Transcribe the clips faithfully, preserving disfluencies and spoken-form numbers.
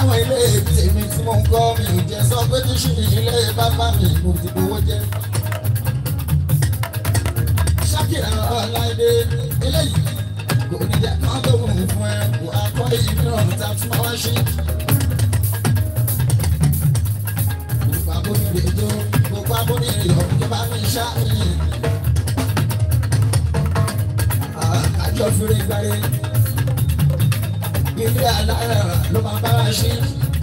láwọn ilé tèmi tí mo ń kọ́ mi ò jẹ́ sọ pé kí ṣì ilé bàbá mi mo ti gbowó jẹ́. Ṣákìrà Ọláìdé eléyìí kò ní jẹ́ kán tó wù fún ẹ kò akọ́ ìmíràn tá a tún máa wá ṣe. Gbogbo abóni rè jó gbogbo abóni rè yọ tó bá mi ṣá mi. Àjọ fúre gbáre ilé alára ló máa bá wa ṣe.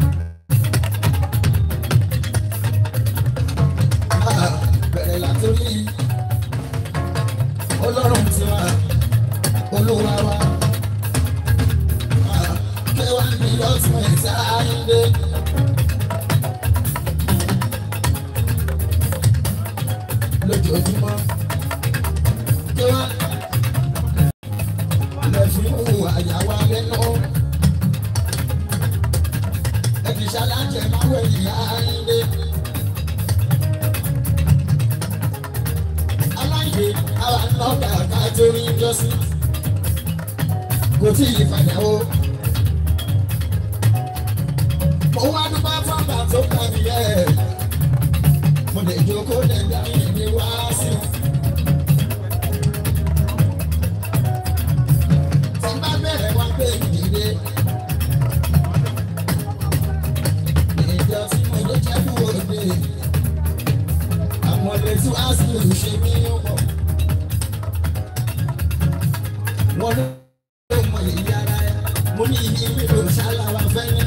Bẹ̀rẹ̀ látòrí Ọlọ́run tiwa Olúwa wa kẹwàá ní lọ́tún ẹ̀ta ayé. Lójoojúmọ́ kẹwàá lẹ́fún àyàwó lẹ́nu ẹ̀kí ṣáláńjẹ máa wẹ̀ ní ayé. Aláìyé àwọn nọ́ọ̀bà kátórí jọ́sí kò tí ì fàyàwó. Mo wá dúpẹ́ fọ́nbà tó kà mí yẹ mo lè jókòó lẹ́gbàá yìí ní wá sí i. Tí bá bẹ̀rẹ̀ wá pé ìdílé ìjọ tí mo lè jẹ́ kú òde àwọn lè tún á sì ṣe mí ọkọ̀. Wọ́n ló mọ èyí ara ẹ̀ mo ní ìdí mi ló ṣáláwá fẹ́yìn.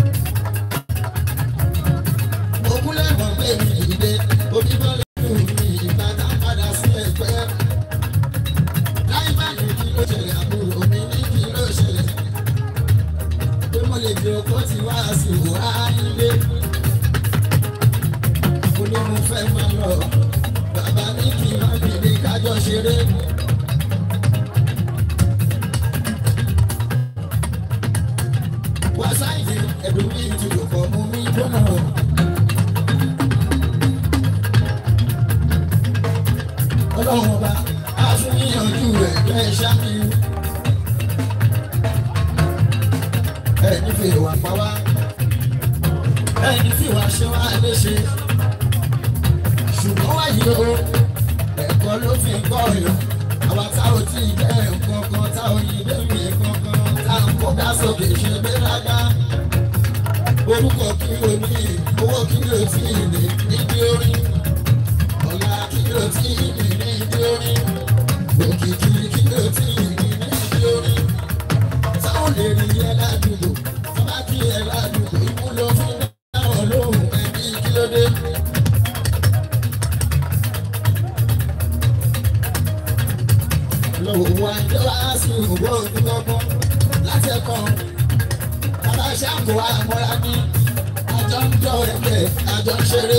Mo kúlẹ̀ mọ̀ pé mi ìdílé oníbọ̀lẹ̀ lù mí ìbàdàn padà sí ẹgbẹ́. Láì bá lè kí ló ṣẹlẹ̀ àbúrò mi ní kí ló ṣẹlẹ̀. Pé mo lè di ọkọ̀ tí wá sí wá ilé. Mo ní mo fẹ́ máa lọ bàbá ní kí n má bìrì kájọ ṣeré. Wàsáìdì ẹ̀dùn mi ti lò pọ̀ mú mi gbóná. Ọlọ́run ọba á fún yíyanjú rẹ̀ jẹ́ ṣáàmì. Ẹni fi ìwà pa wá, ẹni fi ìwà ṣe wá léṣe. Ṣùgbọ́n wáyé o, ẹ̀kọ́ ló fi ń kọ́ ọ̀yọ́. Àwa tá ò tí ì jẹ́ nǹkan kan, tá ò yí débi nǹkan kan, tá à ń kọ́ dá sókè ṣe gbéraga. Orúkọ kí ló ní, owó kí ló tí ì ní níbi orin. Ọ̀la kí ló tí ì ní níbi orin. Òkìkí kí ló tí ì ní níbi orin. Táwọn lè rí ẹ ládùúgbò, tó bá kí ẹ ládùúgbò, ikú ló fi ń dáhùn lóhùn ẹbí kí ló dé. Lọ́wọ́ wa jẹ́ wá sí òwò òdúgbọ́gbọ́n láti ẹ̀kọ́. Bàbá ṣàkó àmọ́ra ní àjọ ń jọ ẹgbẹ́ àjọ ń ṣeré.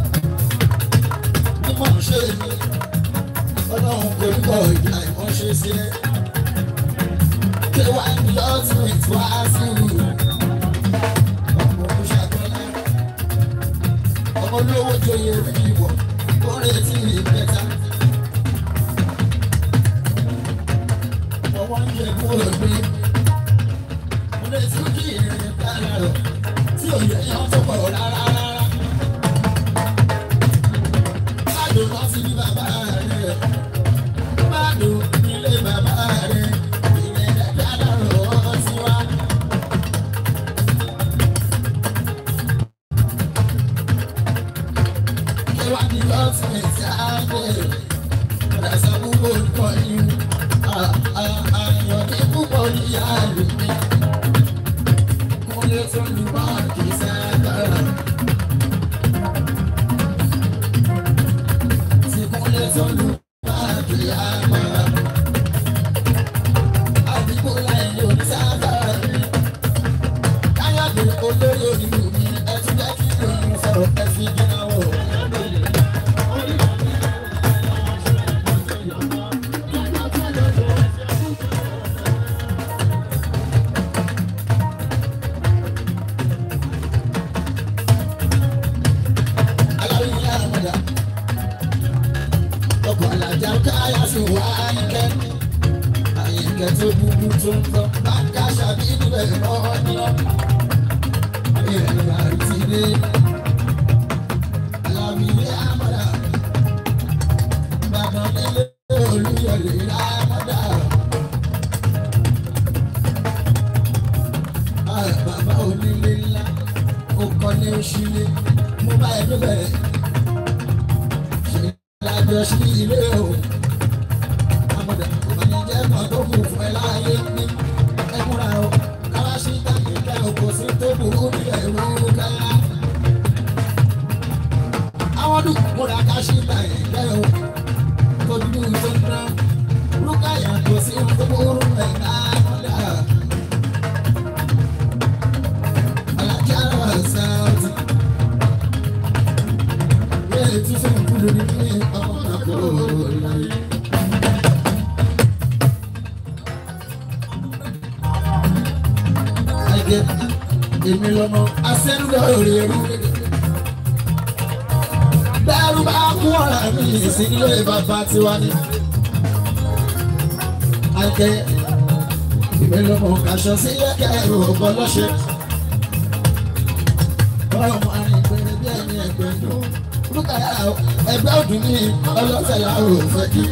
Mímọ̀ ń ṣe mí, Ọlọ́run kò ní kọ̀ ìgbà ìmọ̀ ṣe sí ẹ. Kéwàá ní lọ́tún ìtú àásù. Ọmọ olùṣàkọ́lá, ọmọ olówó joyè orí ìwọ̀, ó retí ìgbẹ́ta. Wọ́n ń jẹ kúrò gbé. Mo lè tún kí ìrìn kára rọ̀ tí òye yẹn tó pọ̀ rárá rárá. Báàdùn lọ sí ní bàbá rẹ̀. Báàdùn nílé bàbá rẹ̀. Ìrìn ẹ̀dá dàrọ̀ ọ́ sí wa. Kí wá ní lọ́sìn ìta àgbẹ̀? Ọ̀dà sọ gbogbo nǹkan yìí. Ayọ̀ ní púpọ̀ ní àlùmí. Kúnlé tó lù bá kì í sábàrà. Tí kúnlé tó lù bá kì í àmàrà. Àdìgbò láyé òní sábàrà mi. Káyọ̀dé olórí onílù mi. Ẹ ti jẹ́ kí lóyún sọ̀rọ̀ ẹ fi gíná wọ̀. Àyìnkẹ́ tó dúdú tó ń tọ́ bá ń ká ṣàbí níbẹ̀ lọ́ọ́ ní ọ́. nílé. Aláwìyé àmàlà. Bàbá nílé Olúyọ̀lé àmàlà. Bàbá onílé ńlá. Ó kọ́ ní oṣìlé. Mo bá ẹ débẹ̀. Ṣé ìlàjọ sí ilé o? Àmọ̀dà ìbànújẹ́ kan tó kù fún ẹ láàyè ní. Ẹ múra o. Káwá sí tàbí kẹ́ o kò sí tó burú ní ẹ̀rú káyà. Àwọn ọdún múra ká sí tàbí kẹ́ o. Tó dúdú tó ń dán. Rúkàyà kò sí tó burú ẹ̀ náà. Alájà wà sáàtì. Bẹ́ẹ̀ tí sọ kúrò ní ọmọ àkóró láyé. Èmi lọ́mọ asẹ́nudọ́ òrè ẹ̀rú. Bẹ́ẹ̀rù bá kú ọ̀rá mi sí ilé bàbá tiwa ni. Àìkẹ́ èmi lọ́mọ kàṣọ sí ẹ̀kẹ́rù ọ̀bọ lọ́ṣẹ̀. Ọmọ àrìnpẹ̀rẹ̀ bí ẹni ẹgbẹ́ dùn. Rúkàyà ẹgbẹ́ ọdún ní ọlọ́sẹ̀ láàrú fẹ́ kí.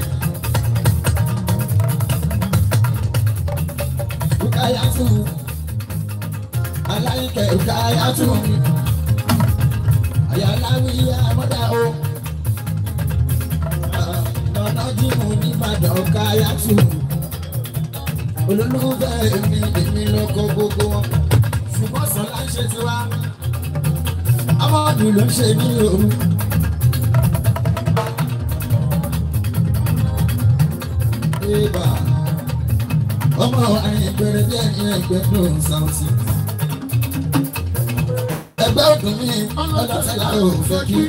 Rúkàyà tún. Aláìkẹ́ Rúkàyà tún mi. Àyàláwí àmọ́dá o. Lọ́nà jímù nìbàdàn Rúkàyà tún. Olólùfẹ́ mi èmi lọ́kọ̀ gbogbo wọn. Ṣùgbọ́n Sọlá ń ṣe tiwa. Amọ́dù ló ń ṣe ní òru. Ìbà ọmọ àyìnbẹ̀rẹ̀ bí ẹni ẹgbẹ́ ló ń sáwọ́sí. Ẹgbẹ́ òdùn mi ọlọ́sẹ̀ láàrú fẹ́ kí.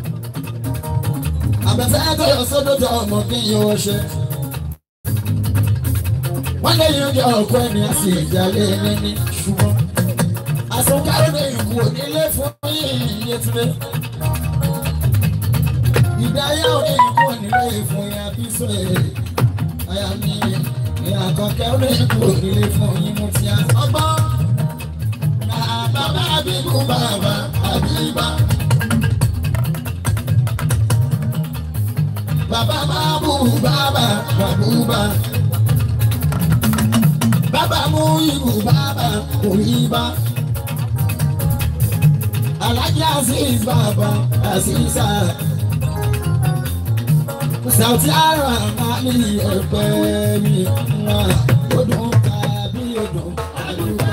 Àbẹ̀fẹ́ tó yọ sódò tó ọmọ kí n yọ ṣe. Wọ́n lé yín oúnjẹ ọ̀pọ̀ ẹni àti ìjàlẹ̀ ẹni ní ṣùgbọ́n. Àsọ̀kárò ní ìkú onílé fún yín Yétúndé. Ìdáyà òní ìkú onílé fún yín Abísọ̀rẹ̀. Àyà mi ìyá kọ̀kẹ́ òní ìkú onílé fún yín mo ti àsọgbọ́n. Bàbá Abíbú bàbá Àbíbá. Bàbá Mábù bàbá Bàbúbà. Bàbá Múyìbù bàbá Òyìnbá. Alájà Aziz bàbá Aziza. Sàùtì àrà máa ní ẹ̀pẹ́ mi wá. Odùn tàbí odùn àdúgbò.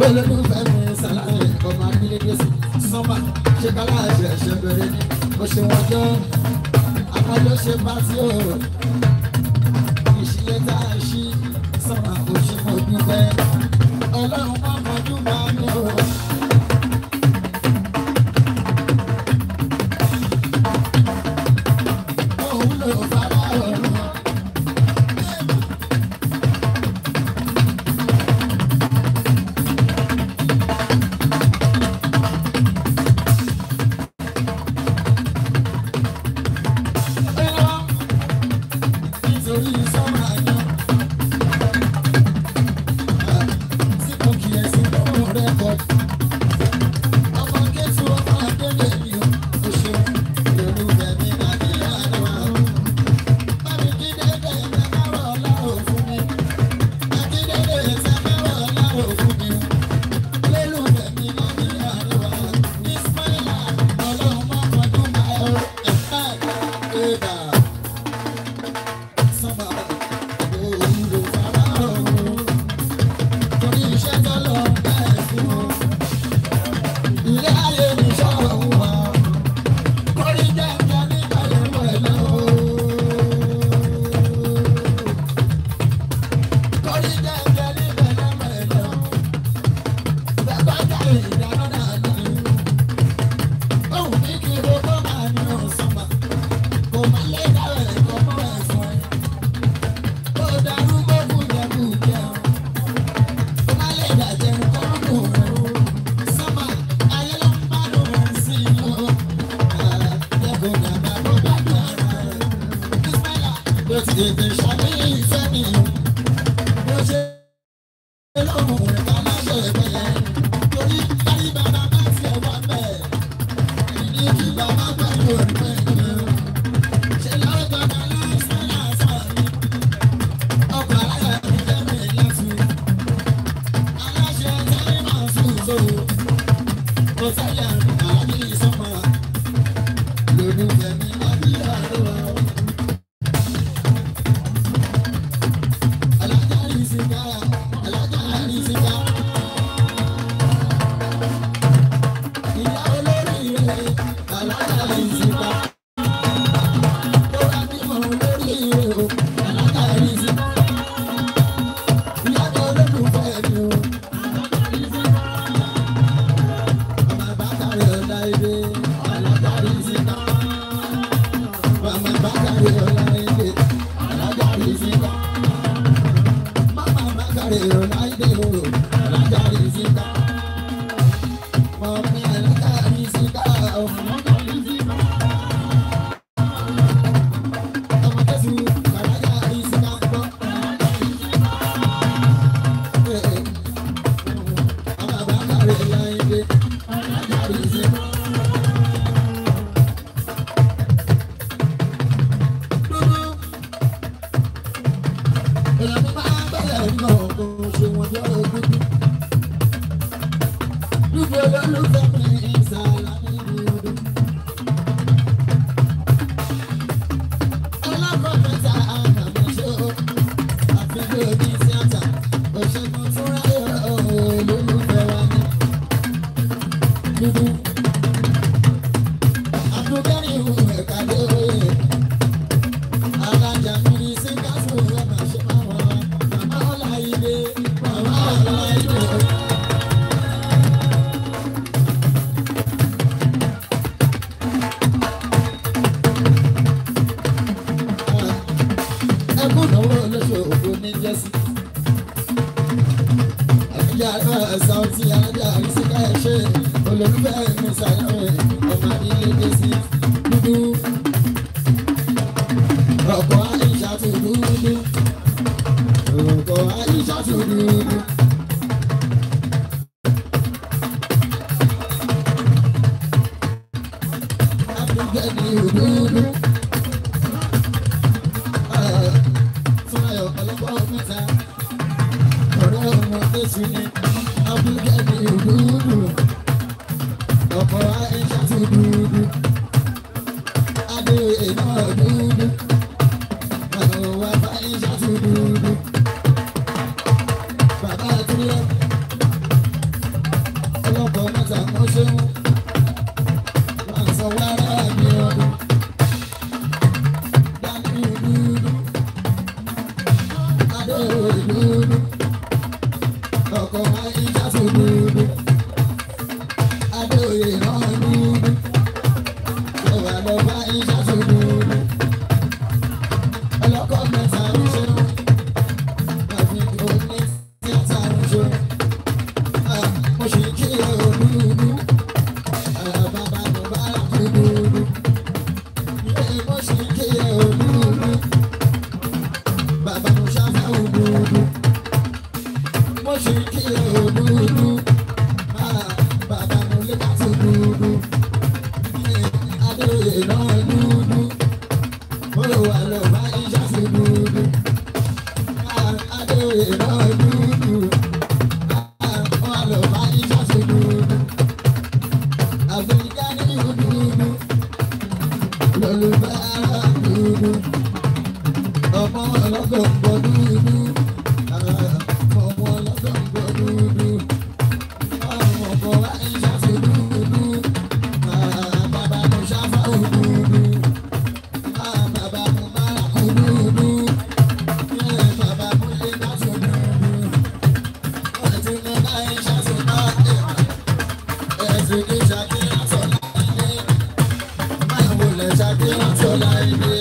olólùfẹ́ mi sàlàyé ọmọ adílédèsí sọ́mà ṣe kálá ẹ̀ṣẹ̀ ṣe bẹ̀rẹ̀ ní bó ṣe wọ́n jọ àwọn ló ṣe bá tí ó ìṣílẹ̀ tá a ṣí sọ́mà kò ṣe mọ̀ dúpẹ́ ọlọ́run má mọ̀jú máa ní o. òun ló fara ọ̀run. ṣeun máa sọ wàrà mi ọdún dání dúdú adé dúdú ọkọ̀ máa ń jásù dúdú adé òye náà dúdú ọ̀wà lọ bá ń jásù dúdú ọlọ́kọ̀ mẹ́ta ń ṣeun àfi òní tíátà ń ṣeun mo ṣì kí ẹ òdúdú bàbá mi bá dúdú mo ṣì kí ẹ òdúdú bàbá mi ṣáfà òdúdú mo ṣì kí ẹ òdúdú bàbá mi lè bá tó dúdú adéoyè náà dúdú mo lè wà lọ bá ìjà sí dúdú adéoyè náà dúdú wà lọ bá ìjà sí dúdú àbíká ní dúdú lọ́lùbá dúdú ọmọ ọlọ́gbọ̀ngbọ̀ dúdú ọmọ ọlọ́gbọ̀ngbọ̀ dúdú ọmọ ọmọ wa ìjà sí dúdú bàbá mi ṣáfà dúdú bàbá mi máa kú dúdú bàbá mi lè bá tó dúdú wọ́n ti ní bá ìjà sí náà ẹ̀sìn kí ṣàkíyàn sọ̀lá ilé máa wọlé ṣàkíyàn sọ̀lá ilé.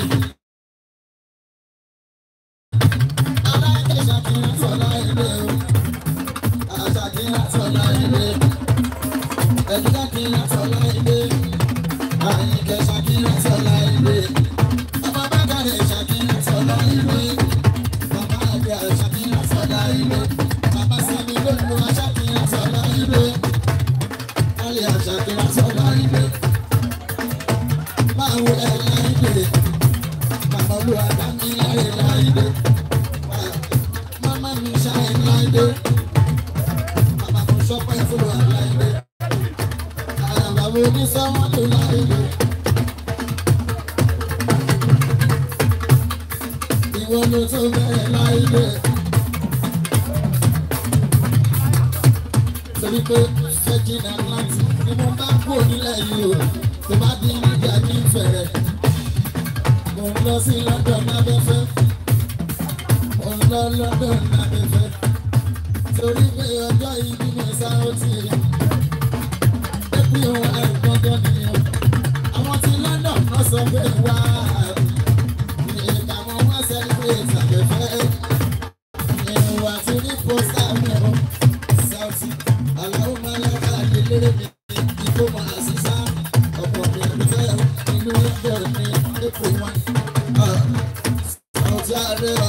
Aláìké ṣàkíyàn sọ̀lá ilé o àṣàkíyàn sọ̀lá ilé ẹ̀dí ṣàkíyàn sọ̀lá ilé àyìnkẹ́ ṣàkíyàn sọ̀lá ilé ọmọ bàkàrẹ̀ ṣàkíyàn sọ̀lá ilé bàbá àgbà ṣàkíyàn sọ̀lá ilé bàbá sẹ́mi lónìí wá ṣàkíyàn sọ̀lá ilé alẹ́ àṣàkíyàn sọ̀lá ilé máa wọ ẹ̀ láìdè bàbá olúwa dá mi láre láìdè mama mi ṣáì láìdè bàbá mo ṣọpẹ́ fún wa láìdè bàbá mo ní sọ́wọ́n tó láìdè ìwọ ló tó bẹ̀rẹ̀ láìdè torí pé Virgin Atlantic ni mo bá kú nílẹ̀ yìí o tó bá dín nígbà kí n fẹ̀rẹ̀ mo ń lọ sí London abẹ́fẹ́ mo ń lọ London abẹ́fẹ́ torí pé ọjọ́ ìbí mi sáwọ́tì ẹ̀pì òun àìgbọ́ngàn nìyẹn àwọn tí London náà sọ pé wá ìgbà wọn wá celebrate abẹ́fẹ́ ìwà tí ní pósítà mẹ́rọ sáwọ́tì aláwọ̀ máa lọ́ka lélẹ́rẹ́ mi ìkó máa ṣiṣá ọ̀pọ̀ mi àbẹ́fẹ́ inú London ní èkó wọn sáwọ́tì àrẹ́wà.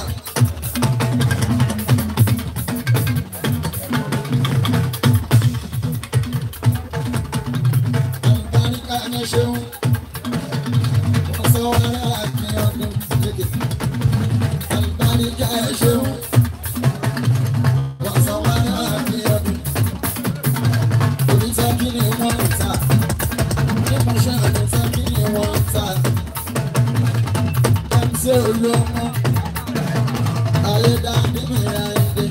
Ṣeun wọ́n sọ wá láàbí ọdún lédè àlùbáríkà ṣeun wọ́n sọ wá láàbí ọdún oníṣẹ́ kí ni wọ́n ń ta nípasẹ̀ oníṣẹ́ kí ni wọ́n ń ta ẹni tí olómọ ayédáadé mi ayédè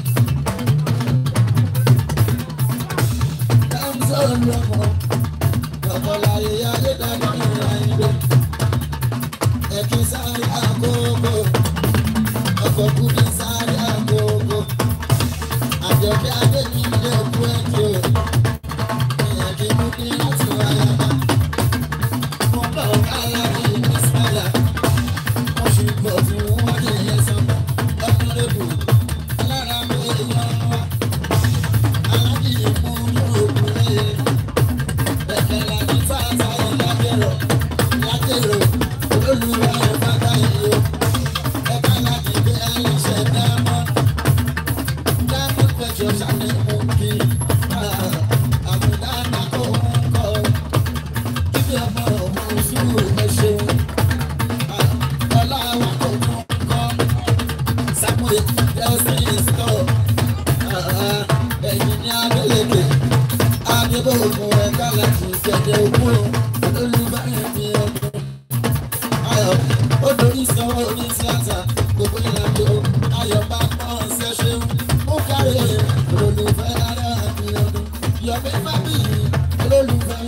ẹni tí olómọ. Ọ̀pọ̀láyé ayédáadé ìrìnàjò ẹ̀kí sáré àkókò ọkọ̀ kúdí sáré àkókò àjọ̀kẹ́ adé mi lè kú ẹ̀kí o ìyẹ̀kí kúdí láti wáyà bá mo bá ọ̀gá aláàbí ní sáyà mo ṣì gbọ̀ fún wọn kí ẹ̀yẹ sọ́kọ̀ ọ̀pọ̀lẹ́bù alára mi èèyàn wá aláàbí ìmú yóò kú lẹ́yẹ. Ẹ̀kẹ́lá ní fàtà ìlákẹ́rọ̀ lákẹ́rọ̀ olólùwà ìfàtà ìlú ẹ̀ka láti gbé àlẹ́ṣẹ̀ dámọ́ dámọ́ pẹ̀jọ ṣàlẹ̀kùn kí àbùdá nàkó ń kọ́ kíkẹ́ ọmọ òun sùúrù ẹ̀ṣẹ̀ ọlá wa kò tún kọ́ Samuel Delsin store ẹ̀yìn ní abẹ́lẹ̀kẹ̀ adébòògùn ẹ̀ka láti jẹ̀dẹ̀ ògùn olùbáyọ̀ ní ọdún ayọ̀ ó dorí sanwó ní tíátà gbogbo ìlànà ayọ̀ bá pọ́n ṣẹ́ṣẹ́ mú kárí olùfẹ́ ara mi ọdún yọ̀bí fábíyì olólùfẹ́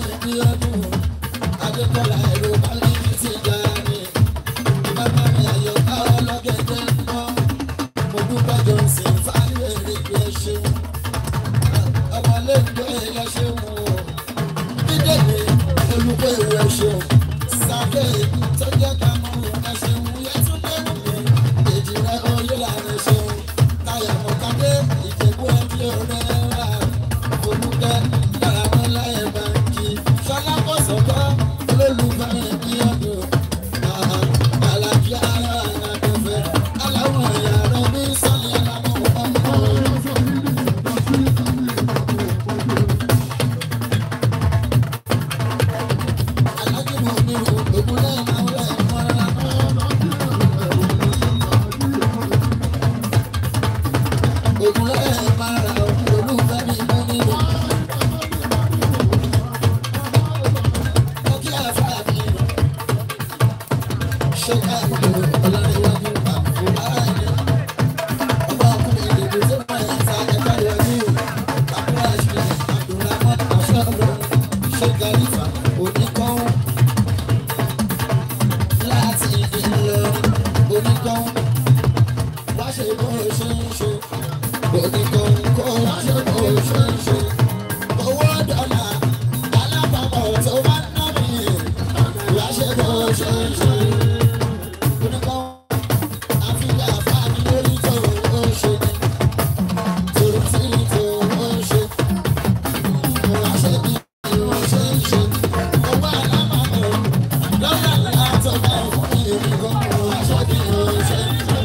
ṣe bó ṣe ń ṣe. Oníkóńkó wá ṣe bó ṣe ń ṣe. Owó dọ́là alápapọ̀ tó bá ná mi wá ṣe bó ṣe ń ṣe. Oníkó àfihàn àfáàní lórí tó ó ṣe ní. Tòótì tó ó ṣe. Wá ṣe bí ó ṣe ń ṣe. Owó alápapọ̀ lọ́yà látọ̀ bá fún èmi kọ́kọ́ wá ṣe bí ó ṣe ń ṣe.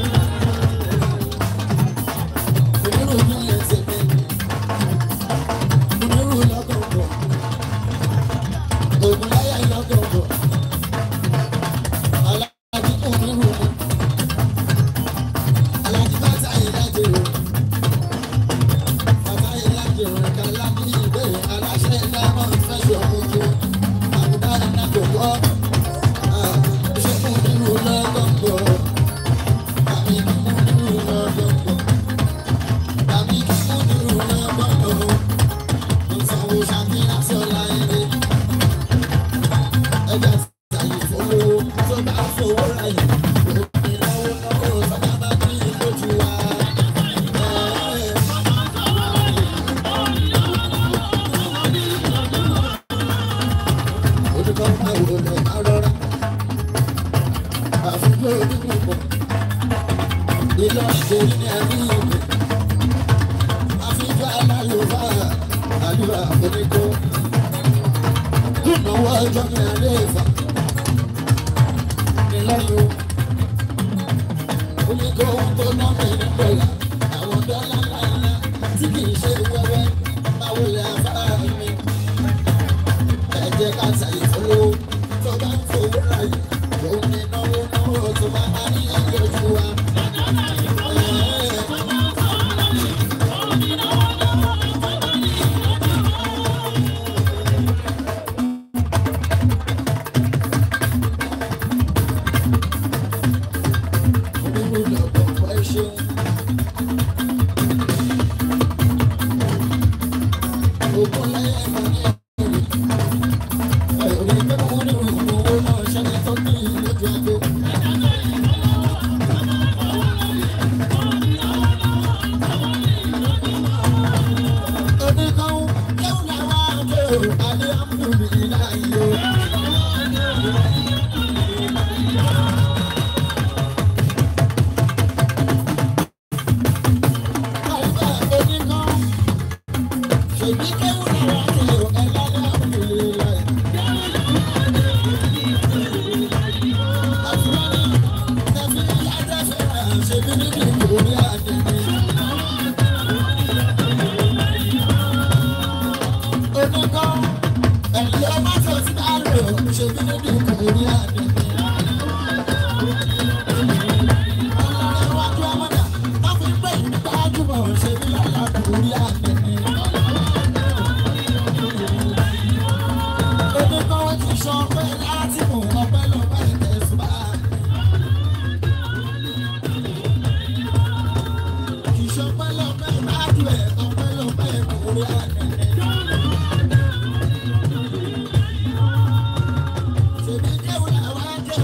Onírú ní ẹsẹ̀ mi. Onírú lọ́kọ̀ọ̀kọ̀. Ògùn láyà lọ́kọ̀ọ̀kọ̀. Aláàbí onírú mi. Aláàbí bàtà ìlàjẹ̀ rẹ̀. Bàtà ìlàjẹ̀ rẹ̀ kàlá ní ìbéèrè aláṣẹ ìdámọ̀ ìfẹ́sọ̀ ojú. Àbúdá iná kò gbọ́. Ṣé onírú lọ́kọ̀ọ̀kọ̀? Àmì onírú lọ́kọ̀ọ̀kọ̀. Àmì onírú lọ́kọ̀ọ̀kọ̀. Ìsanwó ṣàfihàn sọ́la eré. Ẹja ṣàyè fowó tó bá fowó ra yìí. Òbí lọ́wọ́ lọ́wọ́ sọ́jà bá ní ìlójú wa. Olùkọ́ máa wò lọ máa rọra. Àfikún onígun pọ̀. Ìlọ ìṣèlú ní àbí ìwé. Àfikún alálùfà àdúrà oníkó. Kùnà wọ ọjọ́ ní alẹ́ ìfà. Ìlọ́yọ̀ oníkó tó ná mẹ́rin dọ́là. Àwọn dọ́là ńláńlá tí kì í ṣe wẹ́wẹ́. Báwo lè afárá mi? Ẹ jẹ́ ká ṣàyè fowó tó bá ń fowó ra yìí. Òun ni náwó náwó tó bá bá ní ẹgbẹ́ ojú wa. Onírú lọ́kọ̀ọ̀kọ̀ ẹ ṣeun. Ògùn láyé ẹ̀ka ní ẹ̀kọ́ rẹ̀. Ẹ̀rí pé mo ní ìròyìn owó náà ṣẹlẹ̀ tó ní ìlójú ago. Oníkan kéwù làwọn àjò àlẹ́ àmúlùmí láàyè o. Àìbá oníkan ṣèbí kéwù làwọn àjò ẹ̀lálẹ́ àmúlùmí láàyè. Àfúrání tẹ̀fí àjẹsẹ̀ ṣèbí níbi ìkórè àdéhùn. Oníkan ẹ̀lẹ́ ọmọ tó ti dá lò ṣèbí níbi ìkórè àdéhùn. Ọlọ́run wájú ọmọdé wọ́n fi pé ìgbàjúmọ̀ ṣèbí lọ́la kórè àdéhùn. Oníkan wọ́n ti sọ pé láti mú ọpẹ́ lọ́pẹ́ ìtẹ̀sùbá. Ìṣọpẹ́ lọ́pẹ́ ìbájú ẹ̀ ọpẹ́ lọ́pẹ́ ìkórè àdéhùn. Ṣèbí kéwù làwọn àjò.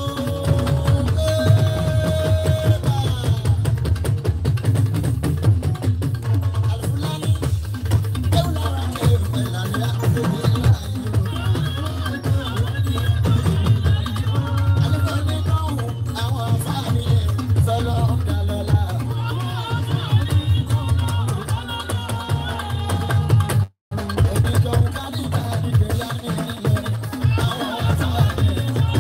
Àlùfáàní kéwù làwọn àjò ìlànà àkókò ìlànà. Àlùfáàní náà àwọn àfáàní sọ̀rọ̀ ọ̀dàlọ́lá. Oníkan kálíbà dìde láti nílẹ̀ àwọn àfáàní.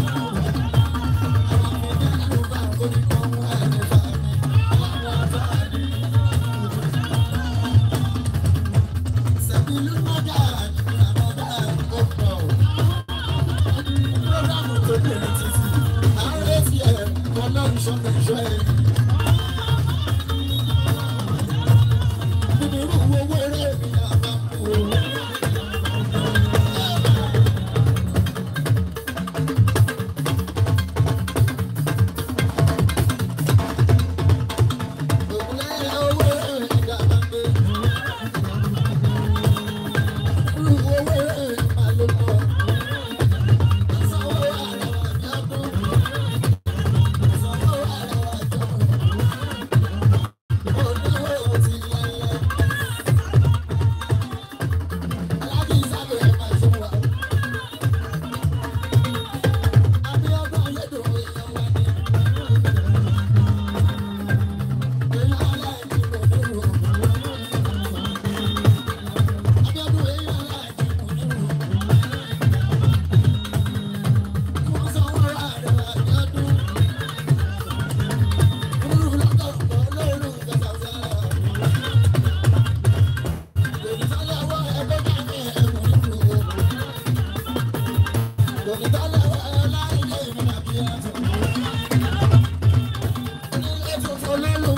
Àwọn ìpínlẹ̀ Yorùbá oníkan mú ẹ̀rẹ̀ fàmì àwọn àfáàní. Sẹ̀bílú mọ́jà ìrànlọ́dà ó pọ̀. Prógámù tó bẹ̀rẹ̀ ti sí. Àwọn èsì ẹ̀ ọlọ́run ṣọ́kẹ̀ ṣọ́ ẹ̀. Nínú irú owó eré mi àbá kú o. Ògùnlẹ́yẹ owó eré mi àbá gbé. Irú owó eré mi máa ló lọ. Sanwó àrẹwà jábọ̀. Sanwó àrẹwà jábọ̀.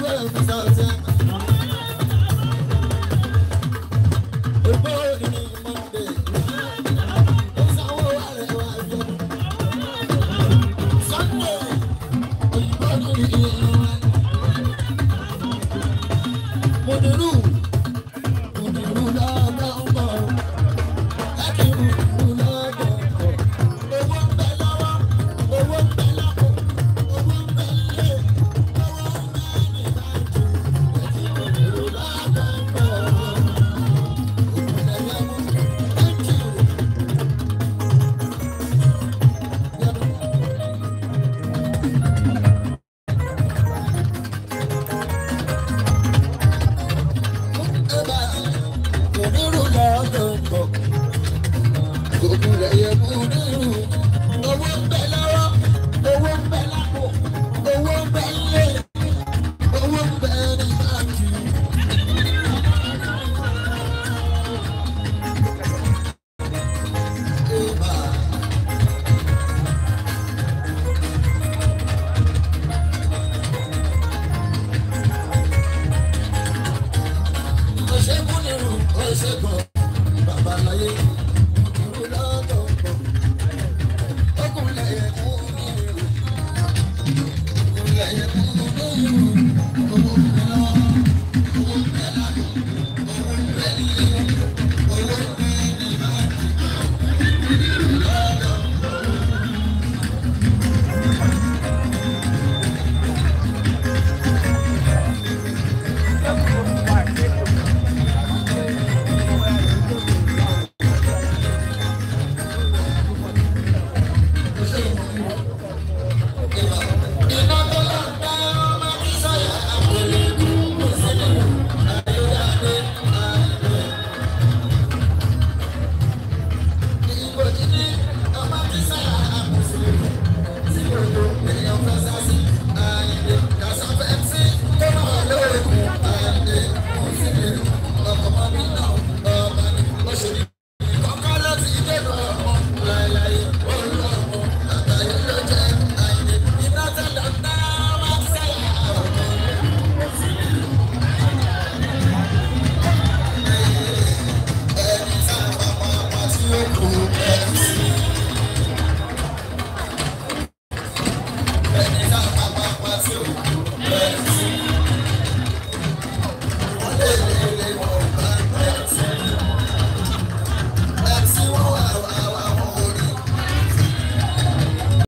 ẹ̀fọ́ sọ̀tẹ́.